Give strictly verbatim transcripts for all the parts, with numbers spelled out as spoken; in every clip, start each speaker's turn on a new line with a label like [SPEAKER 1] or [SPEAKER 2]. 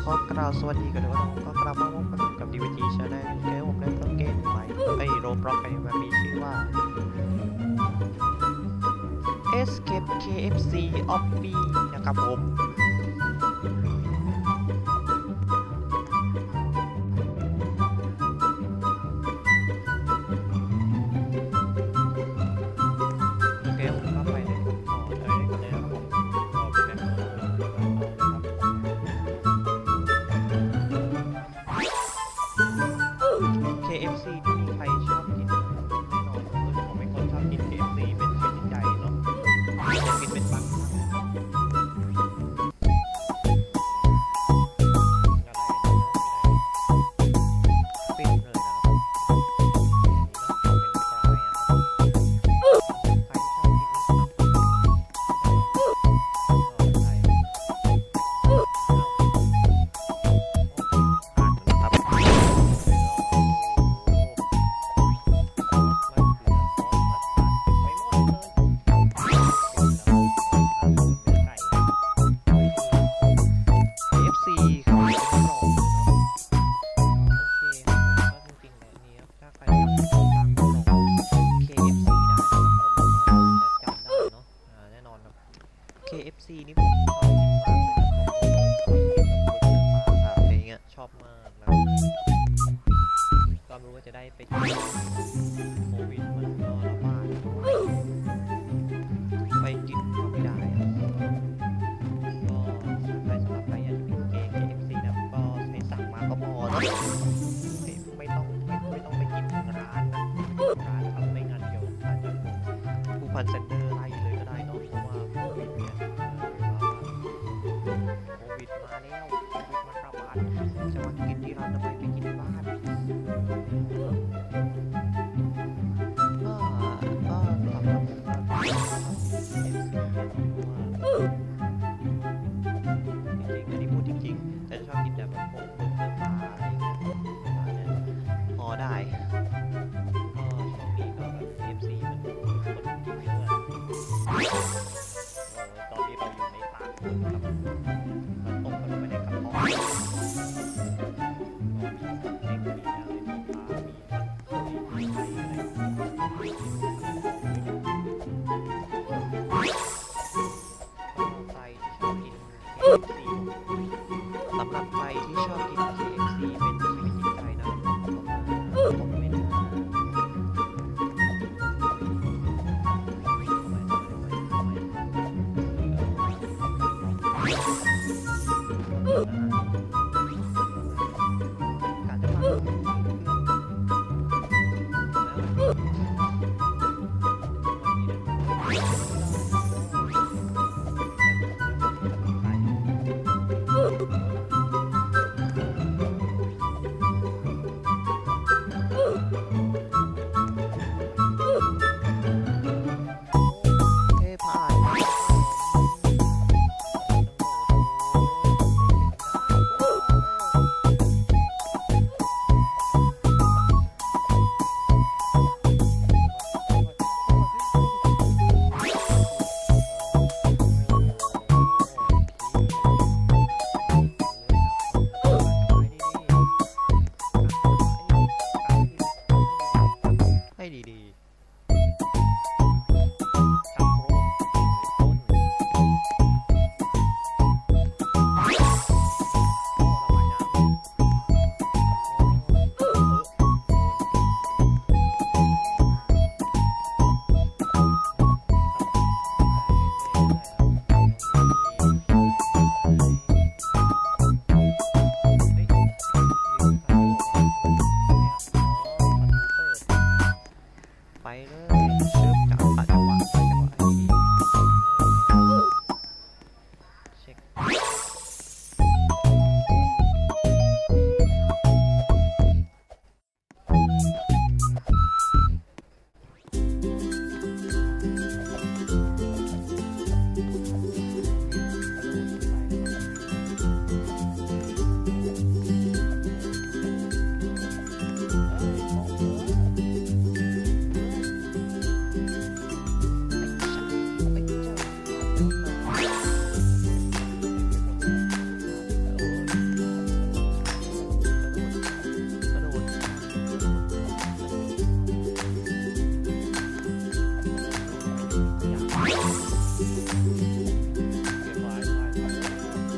[SPEAKER 1] อกล่าวสวัสดีกันด้วยก็กลับมาพบกันกับ ดี วี ที Channel เกมผมเล่นเกมใหม่ไอโรบล็อกในแบบมีชื่อว่า Escape เค เอฟ ซี Obby นะครับผมเค เอฟ ซี ที่มีใครชอบกินแน่นอนคือผมเป็นคนชอบกิน เค เอฟ ซี เป็นชีวิตจิตใจเนาะจะกินเป็นบังปิ้งเลยนะครับเค เอฟ ซี นี่ผมชอบมากเลยอะไรเงี้ยชอบมากนะก็ไม่รู้ว่าจะได้ไปโควิดมันก็ระบาดไปกินก็ไม่ได้ก็ใครสำหรับใครอยากจะกินเกม เค เอฟ ซี นะก็ให้สั่งมาก็พอเนาะไม่ต้องไม่ไม่ต้องไปกินร้านนะร้านครับไม่งั้นเดี๋ยวอาจจะผู้พันเซ็นเตอร์ไล่เลยก็ได้เนาะเพราะว่าโควิดเนี่ยโควิดมาแล้วโควิดมันระบาดจะมากินที่ร้านทำไมไปกินที่บ้านก็ก็สำหรับผมก็ชอบกิน เค เอฟ ซี จริงๆอันนี้พูดจริงๆแต่ชอบกินแบบพวกเนื้อปลาอะไรอย่างเงี้ยพอได้ก็ช่วงนี้ก็แบบ เค เอฟ ซี มันคนกินเยอะตอนนี้เราอยู่ในตากครับมันตกมันไม่ได้กระเพาะก็มีสเต็กมีอะไรมีปลามีมันมีไข่อะไรใครที่ชอบกิน เค เอฟ ซี สำหรับใครที่ชอบกิน เค เอฟ ซี เป็นชีวิตจิตใจนะผมไม่ได้การจะมา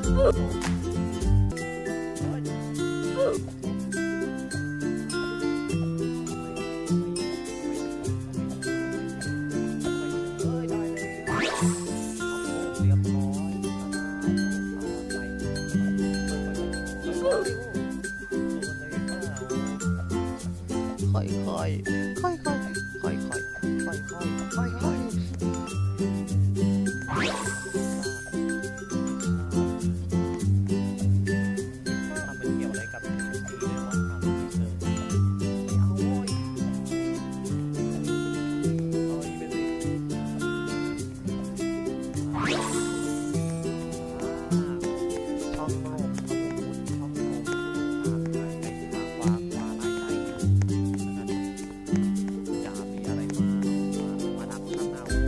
[SPEAKER 1] ค่อยค่อยค่อยค่อยค่อยค่อยค่อยค่อยค่อยค่อยมันเกี่ยวอะไรกับสีเลยว่าทำเจอเอาโว้ยเอาอีไปเลยช่องโลกช่องโลกไปไปทางขวาขวาไล่ไล่จะมีอะไรมามาดักข้างหน้าโอ้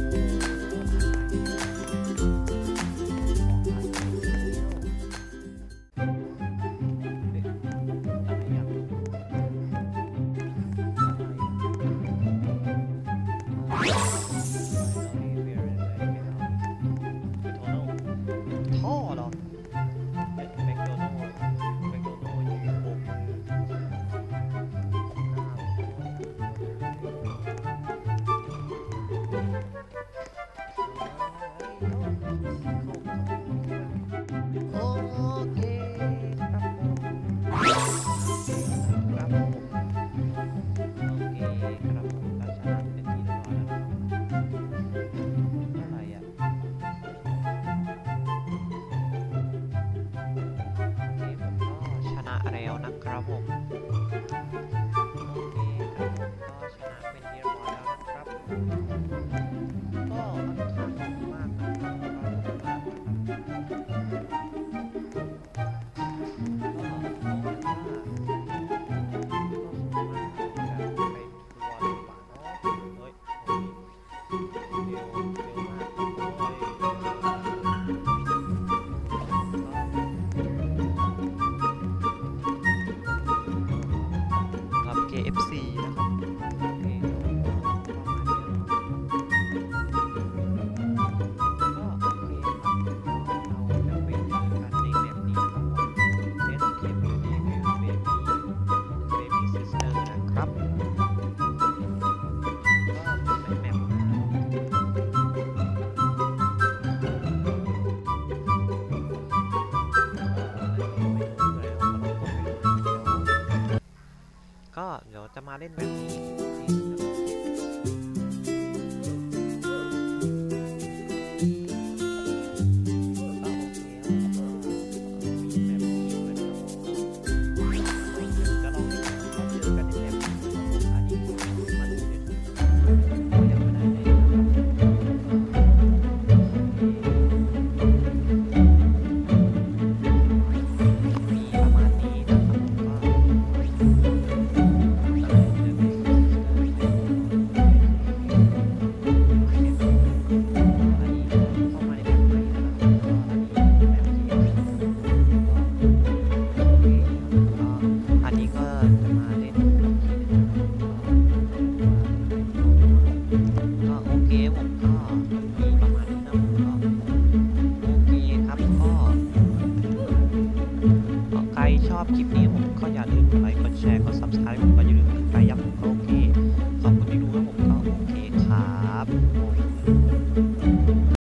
[SPEAKER 1] ท่อเหรอแมคโดนัลด์แมคโดนัลด์อยู่บนโอเคครับผมครับผมโอเคครับผมราชาเป็นที่เรียบร้อยแล้วอะไรอ่ะนี่ผมก็ชนะแล้วนะครับผมโอเคครับผมก็ชนะเป็นที่เรียบร้อยแล้วนะครับก็ค่อนข้างดีมากนะครับก็ดีมากครับ เค เอฟ ซี นะครับโอเคก็โอเคครับเราจะไปเจอกันในแมปนี้ครับผม Let's Keep Your Baby Baby Sister นะครับก็เป็นแมปก็เดี๋ยวจะมาเล่นแบบนี้ชอบคลิปนี้ผมก็อย่าลืมกดไลค์กดแชร์กด ซับสไครบ์ ผมก็อย่าลืมกดติดตามย้ำผมก็โอเคขอบคุณที่ดูแล้วผมก็โอเคครับ